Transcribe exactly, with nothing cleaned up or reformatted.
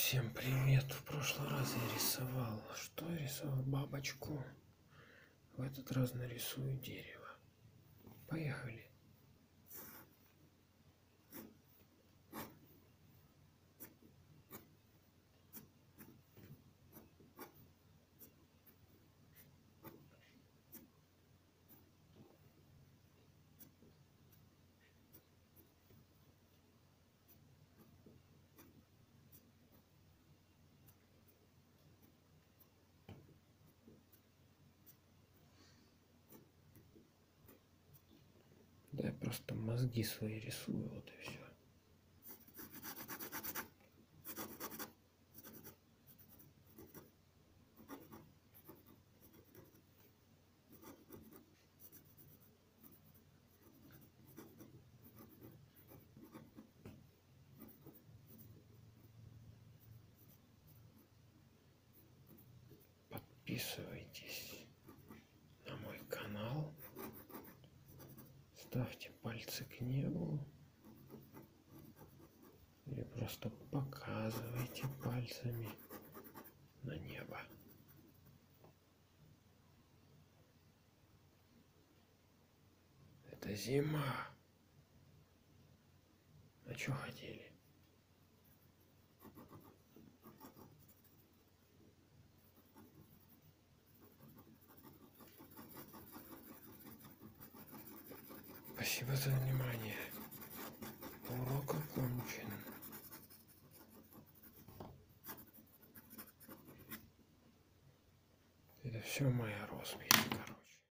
Всем привет! В прошлый раз я рисовал. Что я рисовал? Бабочку. В этот раз нарисую дерево. Поехали! Да я просто мозги свои рисую, вот и все. Подписывайтесь на мой канал, ставьте пальцы к небу или просто показывайте пальцами на небо. Это зима. А что хотели? Спасибо за внимание. Урок окончен. Это все моя